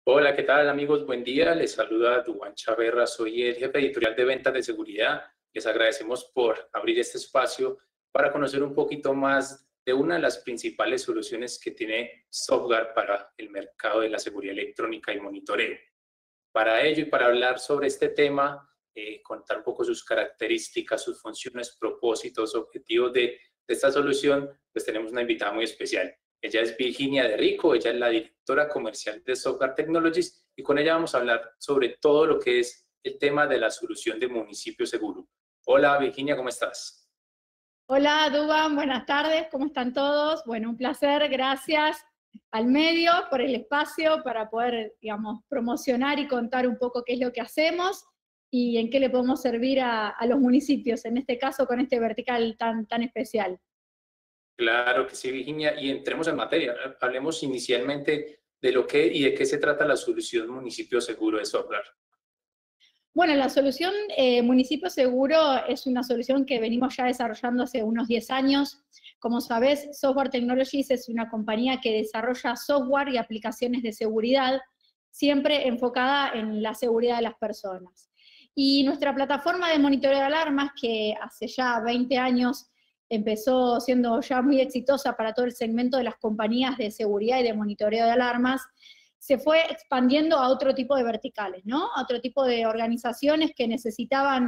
Hola, ¿qué tal amigos? Buen día. Les saluda Duván Chaverra, soy el jefe editorial de ventas de seguridad. Les agradecemos por abrir este espacio para conocer un poquito más de una de las principales soluciones que tiene Software para el mercado de la seguridad electrónica y monitoreo. Para ello y para hablar sobre este tema, contar un poco sus características, sus funciones, propósitos, objetivos de esta solución, pues tenemos una invitada muy especial. Ella es Virginia de Rico, ella es la directora comercial de Software Technologies y con ella vamos a hablar sobre todo lo que es el tema de la solución de municipio seguro. Hola Virginia, ¿cómo estás? Hola, Duban, buenas tardes, ¿cómo están todos? Bueno, un placer, gracias al medio por el espacio para poder, digamos, promocionar y contar un poco qué es lo que hacemos y en qué le podemos servir a los municipios, en este caso con este vertical tan especial. Claro que sí, Virginia, y entremos en materia. Hablemos inicialmente de lo que y de qué se trata la solución municipio seguro de Software. Bueno, la solución Municipio Seguro es una solución que venimos ya desarrollando hace unos 10 años. Como sabés, Software Technologies es una compañía que desarrolla software y aplicaciones de seguridad, siempre enfocada en la seguridad de las personas. Y nuestra plataforma de monitoreo de alarmas, que hace ya 20 años empezó siendo ya muy exitosa para todo el segmento de las compañías de seguridad y de monitoreo de alarmas, se fue expandiendo a otro tipo de verticales, ¿no? A otro tipo de organizaciones que necesitaban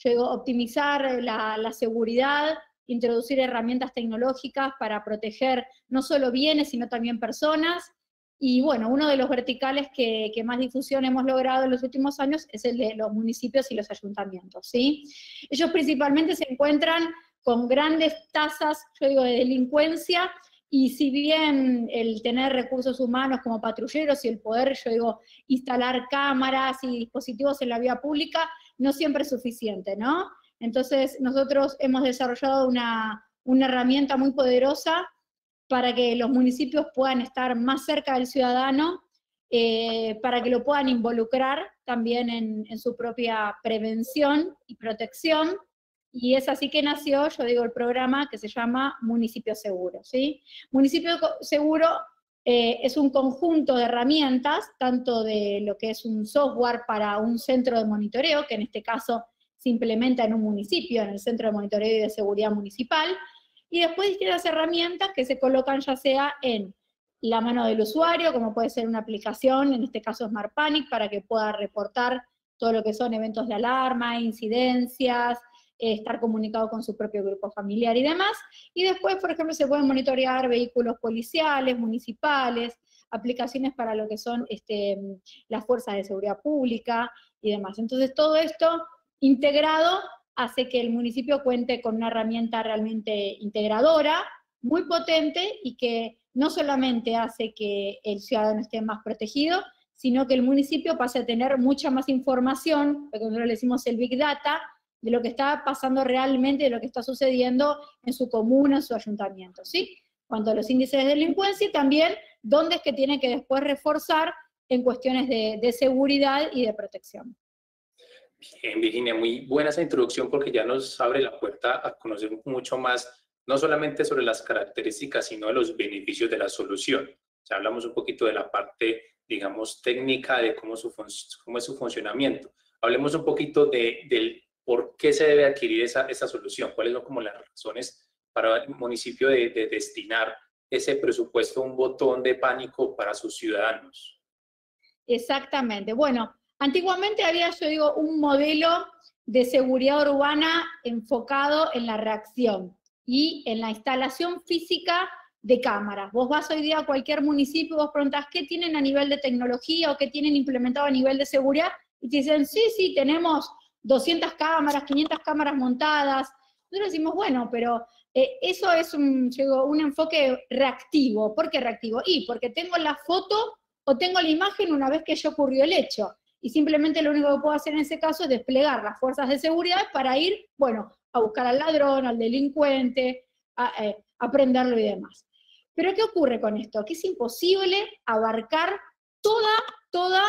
optimizar la seguridad, introducir herramientas tecnológicas para proteger no solo bienes, sino también personas. Y bueno, uno de los verticales que más difusión hemos logrado en los últimos años es el de los municipios y los ayuntamientos, ¿sí? Ellos principalmente se encuentran con grandes tasas, de delincuencia, y si bien el tener recursos humanos como patrulleros y el poder, instalar cámaras y dispositivos en la vía pública, no siempre es suficiente, ¿no? Entonces, nosotros hemos desarrollado una herramienta muy poderosa para que los municipios puedan estar más cerca del ciudadano, para que lo puedan involucrar también en su propia prevención y protección. Y es así que nació, el programa que se llama Municipio Seguro, ¿sí? Municipio Seguro es un conjunto de herramientas, tanto de lo que es un software para un centro de monitoreo, que en este caso se implementa en un municipio, en el Centro de Monitoreo y de Seguridad Municipal, y después distintas herramientas que se colocan ya sea en la mano del usuario, como puede ser una aplicación, en este caso Smart Panic, para que pueda reportar todo lo que son eventos de alarma, incidencias, estar comunicado con su propio grupo familiar y demás. Y después, por ejemplo, se pueden monitorear vehículos policiales, municipales, aplicaciones para lo que son las fuerzas de seguridad pública y demás. Entonces, todo esto integrado hace que el municipio cuente con una herramienta realmente integradora, muy potente, y que no solamente hace que el ciudadano esté más protegido, sino que el municipio pase a tener mucha más información, lo que nosotros le decimos el Big Data, de lo que está pasando realmente, de lo que está sucediendo en su comuna, en su ayuntamiento, ¿sí? Cuanto a los índices de delincuencia, y también dónde es que tiene que después reforzar en cuestiones de seguridad y de protección. Bien, Virginia, muy buena esa introducción porque ya nos abre la puerta a conocer mucho más, no solamente sobre las características, sino de los beneficios de la solución. Ya hablamos un poquito de la parte, digamos, técnica de cómo es su funcionamiento. Hablemos un poquito del por qué se debe adquirir esa solución, cuáles son como las razones para el municipio de destinar ese presupuesto, un botón de pánico para sus ciudadanos. Exactamente. Bueno, antiguamente había, un modelo de seguridad urbana enfocado en la reacción y en la instalación física de cámaras. Vos vas hoy día a cualquier municipio y vos preguntás qué tienen a nivel de tecnología o qué tienen implementado a nivel de seguridad, y te dicen, sí, tenemos 200 cámaras, 500 cámaras montadas. Nosotros decimos, bueno, pero eso es un enfoque reactivo. ¿Por qué reactivo? Porque tengo la foto o tengo la imagen una vez que ya ocurrió el hecho. Y simplemente lo único que puedo hacer en ese caso es desplegar las fuerzas de seguridad para ir, a buscar al ladrón, al delincuente, a prenderlo y demás. Pero ¿qué ocurre con esto? Que es imposible abarcar toda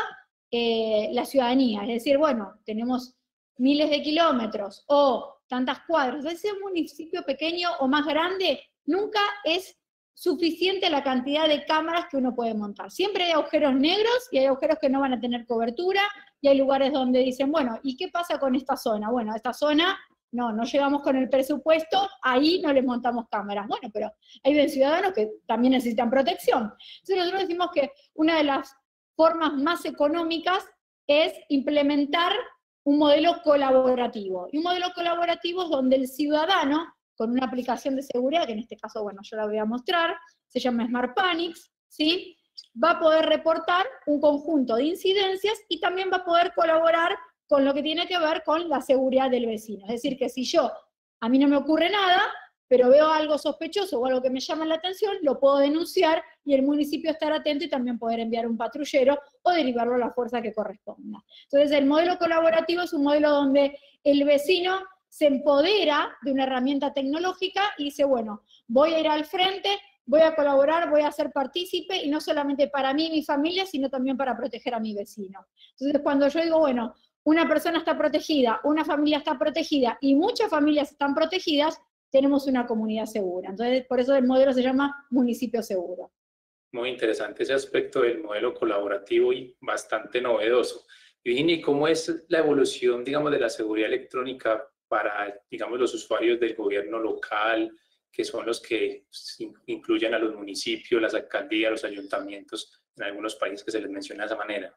la ciudadanía. Es decir, tenemos miles de kilómetros o tantas cuadras. Ese municipio pequeño o más grande nunca es suficiente la cantidad de cámaras que uno puede montar. Siempre hay agujeros negros y hay agujeros que no van a tener cobertura, y hay lugares donde dicen, bueno, ¿y qué pasa con esta zona? Bueno, esta zona no llegamos con el presupuesto, ahí no les montamos cámaras. Bueno, pero hay ciudadanos que también necesitan protección. Entonces nosotros decimos que una de las formas más económicas es implementar un modelo colaborativo. Y un modelo colaborativo es donde el ciudadano, con una aplicación de seguridad, que en este caso, bueno, yo la voy a mostrar, se llama Smart Panics, ¿sí? Va a poder reportar un conjunto de incidencias y también va a poder colaborar con lo que tiene que ver con la seguridad del vecino. Es decir, que si a mí no me ocurre nada, pero veo algo sospechoso o algo que me llama la atención, lo puedo denunciar y el municipio estar atento y también poder enviar un patrullero o derivarlo a la fuerza que corresponda. Entonces, el modelo colaborativo es un modelo donde el vecino se empodera de una herramienta tecnológica y dice, bueno, voy a ir al frente, voy a colaborar, voy a ser partícipe, y no solamente para mí y mi familia, sino también para proteger a mi vecino. Entonces, cuando yo digo, bueno, una persona está protegida, una familia está protegida, y muchas familias están protegidas, tenemos una comunidad segura. Entonces, por eso el modelo se llama municipio seguro. Muy interesante ese aspecto del modelo colaborativo y bastante novedoso. Virginia, ¿y cómo es la evolución, digamos, de la seguridad electrónica para, digamos, los usuarios del gobierno local, que son los que incluyen a los municipios, las alcaldías, los ayuntamientos, en algunos países que se les menciona de esa manera?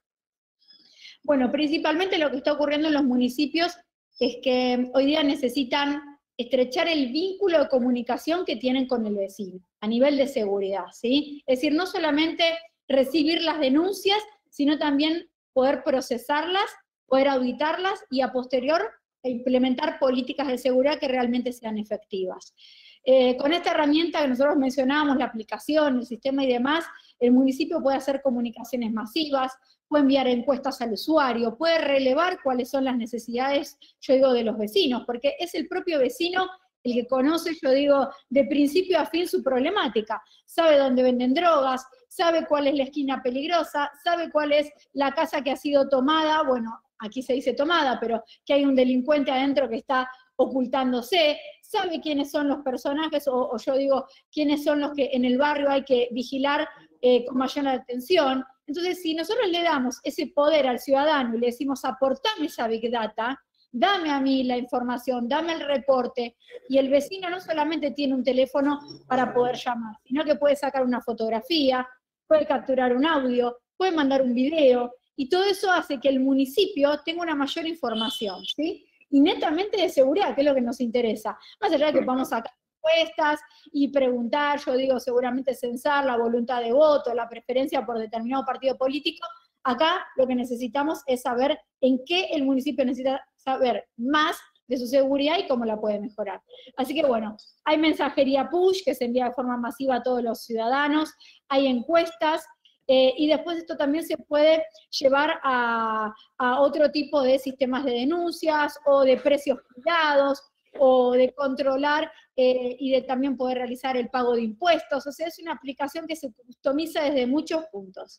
Bueno, principalmente lo que está ocurriendo en los municipios es que hoy día necesitan estrechar el vínculo de comunicación que tienen con el vecino, a nivel de seguridad, ¿sí? Es decir, no solamente recibir las denuncias, sino también poder procesarlas, poder auditarlas y a posterior implementar políticas de seguridad que realmente sean efectivas. Con esta herramienta que nosotros mencionábamos, la aplicación, el sistema y demás, el municipio puede hacer comunicaciones masivas, puede enviar encuestas al usuario, puede relevar cuáles son las necesidades, yo digo, de los vecinos, porque es el propio vecino el que conoce, yo digo, de principio a fin su problemática. Sabe dónde venden drogas, sabe cuál es la esquina peligrosa, sabe cuál es la casa que ha sido tomada, bueno, aquí se dice tomada, pero que hay un delincuente adentro que está ocultándose, sabe quiénes son los personajes, o yo digo, quiénes son los que en el barrio hay que vigilar con mayor atención. Entonces, si nosotros le damos ese poder al ciudadano y le decimos, aportame esa Big Data, dame a mí la información, dame el reporte, y el vecino no solamente tiene un teléfono para poder llamar, sino que puede sacar una fotografía, puede capturar un audio, puede mandar un video, y todo eso hace que el municipio tenga una mayor información, ¿sí? Y netamente de seguridad, que es lo que nos interesa. Más allá de que podamos sacar encuestas y preguntar, yo digo, seguramente censar la voluntad de voto, la preferencia por determinado partido político, acá lo que necesitamos es saber en qué el municipio necesita saber más de su seguridad y cómo la puede mejorar. Así que bueno, hay mensajería push que se envía de forma masiva a todos los ciudadanos, hay encuestas, y después esto también se puede llevar a otro tipo de sistemas de denuncias o de precios cuidados o de controlar y de también poder realizar el pago de impuestos. O sea, es una aplicación que se customiza desde muchos puntos.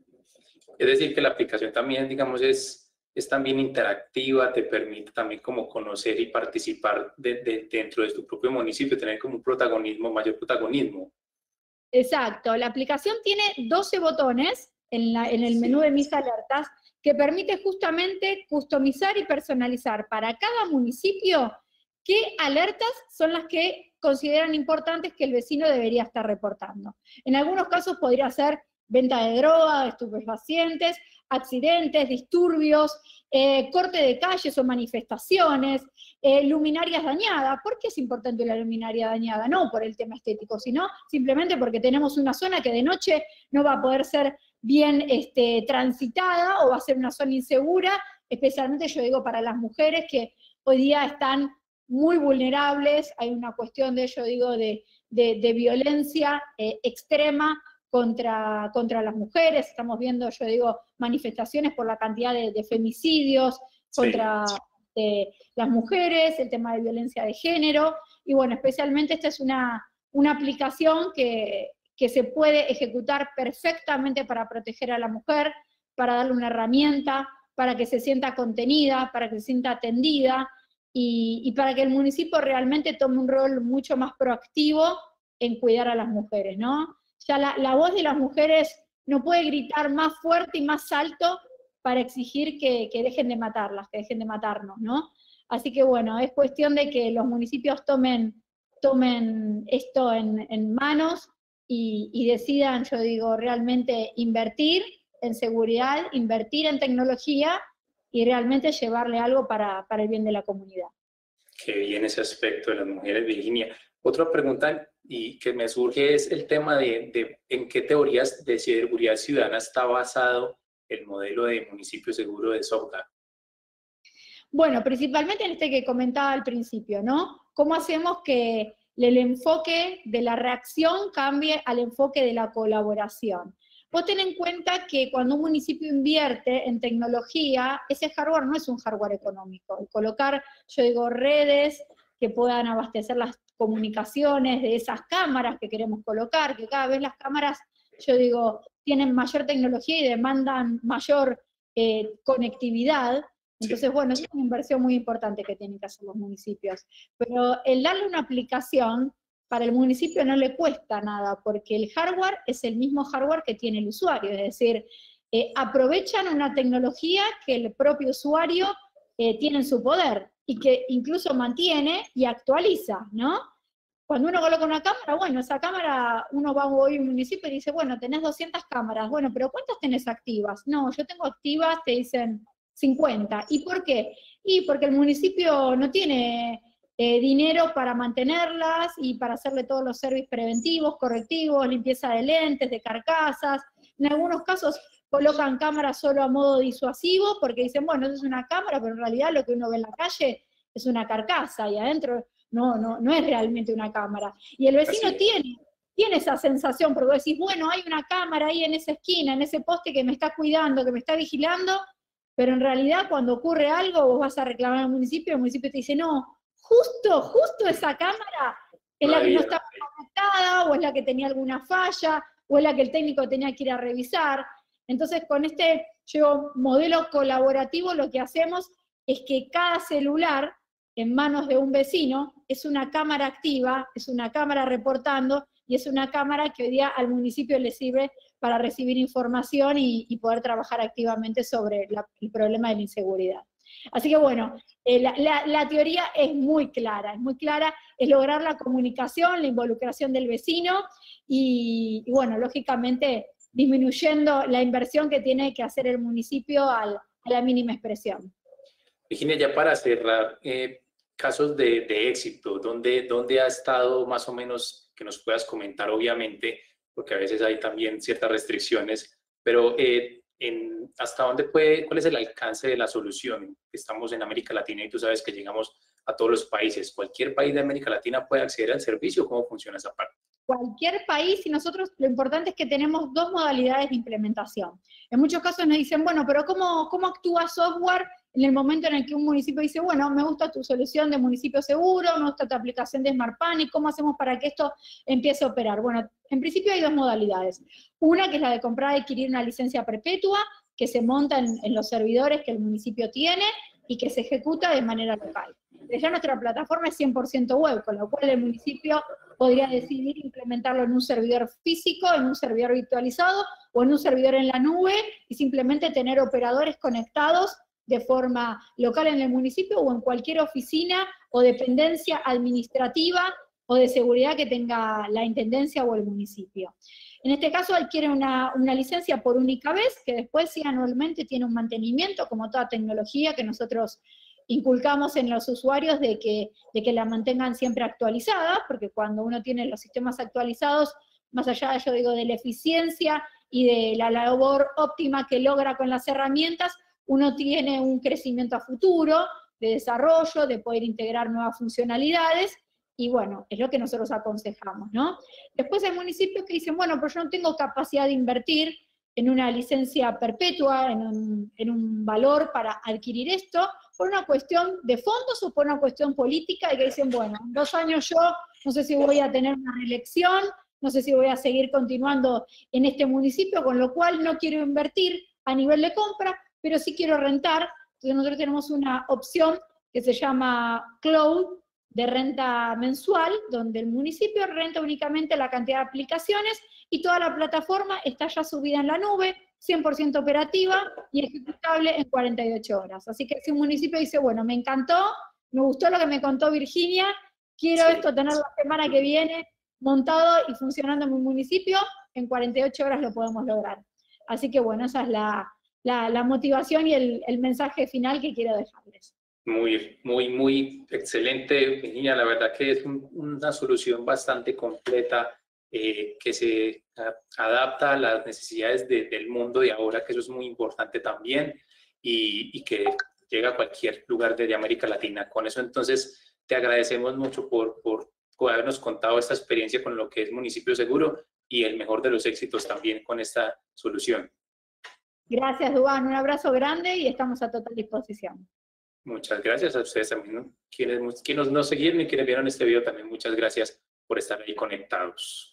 Es decir, que la aplicación también, digamos, es también interactiva, te permite también como conocer y participar dentro de tu propio municipio, tener como un protagonismo, mayor protagonismo. Exacto, la aplicación tiene 12 botones en el menú de mis alertas que permite justamente customizar y personalizar para cada municipio qué alertas son las que consideran importantes que el vecino debería estar reportando. En algunos casos podría ser venta de droga, de estupefacientes, accidentes, disturbios, corte de calles o manifestaciones, luminarias dañadas. ¿Por qué es importante la luminaria dañada? No por el tema estético, sino simplemente porque tenemos una zona que de noche no va a poder ser bien transitada o va a ser una zona insegura, especialmente yo digo para las mujeres que hoy día están muy vulnerables, hay una cuestión de, yo digo, de violencia extrema contra las mujeres, estamos viendo, yo digo, manifestaciones por la cantidad de femicidios contra las mujeres, el tema de violencia de género, y bueno, especialmente esta es una aplicación que se puede ejecutar perfectamente para proteger a la mujer, para darle una herramienta, para que se sienta contenida, para que se sienta atendida, y para que el municipio realmente tome un rol mucho más proactivo en cuidar a las mujeres, ¿no? Ya la voz de las mujeres no puede gritar más fuerte y más alto para exigir que dejen de matarlas, que dejen de matarnos, ¿no? Así que bueno, es cuestión de que los municipios tomen esto en manos y decidan, yo digo, realmente invertir en seguridad, invertir en tecnología y realmente llevarle algo para el bien de la comunidad. Qué bien ese aspecto de las mujeres, Virginia. Otra pregunta y que me surge es el tema de en qué teorías de seguridad ciudadana está basado el modelo de municipio seguro de Software. Bueno, principalmente en este que comentaba al principio, ¿no? ¿Cómo hacemos que el enfoque de la reacción cambie al enfoque de la colaboración? Vos ten en cuenta que cuando un municipio invierte en tecnología, ese hardware no es un hardware económico. El colocar, yo digo, redes que puedan abastecer las comunicaciones de esas cámaras que queremos colocar, que cada vez las cámaras, yo digo, tienen mayor tecnología y demandan mayor conectividad. Entonces, bueno, es una inversión muy importante que tienen que hacer los municipios. Pero el darle una aplicación, para el municipio no le cuesta nada, porque el hardware es el mismo hardware que tiene el usuario, es decir, aprovechan una tecnología que el propio usuario tiene en su poder, y que incluso mantiene y actualiza, ¿no? Cuando uno coloca una cámara, bueno, esa cámara, uno va hoy a un municipio y dice, bueno, tenés 200 cámaras, bueno, pero ¿cuántas tenés activas? No, yo tengo activas, te dicen 50. ¿Y por qué? Y porque el municipio no tiene dinero para mantenerlas y para hacerle todos los servicios preventivos, correctivos, limpieza de lentes, de carcasas. En algunos casos colocan cámaras solo a modo disuasivo porque dicen, bueno, eso es una cámara, pero en realidad lo que uno ve en la calle es una carcasa y adentro no es realmente una cámara. Y el vecino tiene esa sensación, porque vos decís, bueno, hay una cámara ahí en esa esquina, en ese poste que me está cuidando, que me está vigilando, pero en realidad cuando ocurre algo, vos vas a reclamar al municipio, y el municipio te dice, no, justo esa cámara es la que no estaba conectada, o es la que tenía alguna falla, o es la que el técnico tenía que ir a revisar. Entonces, con este modelo colaborativo, lo que hacemos es que cada celular en manos de un vecino es una cámara activa, es una cámara reportando, y es una cámara que hoy día al municipio le sirve para recibir información y poder trabajar activamente sobre el problema de la inseguridad. Así que bueno, la teoría es muy clara, es lograr la comunicación, la involucración del vecino, y bueno, lógicamente disminuyendo la inversión que tiene que hacer el municipio a la mínima expresión. Virginia, ya para cerrar, casos de éxito, ¿dónde ha estado más o menos, que nos puedas comentar obviamente, porque a veces hay también ciertas restricciones, pero ¿hasta dónde cuál es el alcance de la solución? Estamos en América Latina y tú sabes que llegamos a todos los países. ¿Cualquier país de América Latina puede acceder al servicio? ¿Cómo funciona esa parte? Cualquier país, y nosotros lo importante es que tenemos dos modalidades de implementación. En muchos casos nos dicen, bueno, pero ¿cómo actúa software en el momento en el que un municipio dice, bueno, me gusta tu solución de municipio seguro, me gusta tu aplicación de Smart Panic, ¿cómo hacemos para que esto empiece a operar? Bueno, en principio hay dos modalidades. Una que es la de comprar y adquirir una licencia perpetua, que se monta en los servidores que el municipio tiene y que se ejecuta de manera local. Ya nuestra plataforma es 100% web, con lo cual el municipio podría decidir implementarlo en un servidor físico, en un servidor virtualizado o en un servidor en la nube, y simplemente tener operadores conectados de forma local en el municipio o en cualquier oficina o dependencia administrativa o de seguridad que tenga la intendencia o el municipio. En este caso adquiere una licencia por única vez, que después sí anualmente tiene un mantenimiento, como toda tecnología que nosotros inculcamos en los usuarios de que la mantengan siempre actualizada, porque cuando uno tiene los sistemas actualizados, más allá, yo digo, de la eficiencia y de la labor óptima que logra con las herramientas, uno tiene un crecimiento a futuro, de desarrollo, de poder integrar nuevas funcionalidades, y bueno, es lo que nosotros aconsejamos, ¿no? Después hay municipios que dicen, bueno, pero yo no tengo capacidad de invertir en una licencia perpetua, en un valor para adquirir esto, por una cuestión de fondos o por una cuestión política, y que dicen, bueno, en 2 años yo no sé si voy a tener una reelección, no sé si voy a seguir continuando en este municipio, con lo cual no quiero invertir a nivel de compra, pero sí quiero rentar. Entonces nosotros tenemos una opción que se llama Cloud, de renta mensual, donde el municipio renta únicamente la cantidad de aplicaciones y toda la plataforma está ya subida en la nube, 100% operativa y ejecutable en 48 horas. Así que si un municipio dice, bueno, me encantó, me gustó lo que me contó Virginia, quiero esto tener la semana que viene montado y funcionando en mi municipio, en 48 horas lo podemos lograr. Así que bueno, esa es la motivación y el mensaje final que quiero dejarles. Muy excelente, Virginia. La verdad que es una solución bastante completa que se adapta a las necesidades del mundo de ahora, que eso es muy importante también, y que llega a cualquier lugar de América Latina. Con eso, entonces, te agradecemos mucho por habernos contado esta experiencia con lo que es Municipio Seguro y el mejor de los éxitos también con esta solución. Gracias, Duván. Un abrazo grande y estamos a total disposición. Muchas gracias a ustedes también, ¿no? Quienes nos seguyeron y quienes vieron este video también, muchas gracias por estar ahí conectados.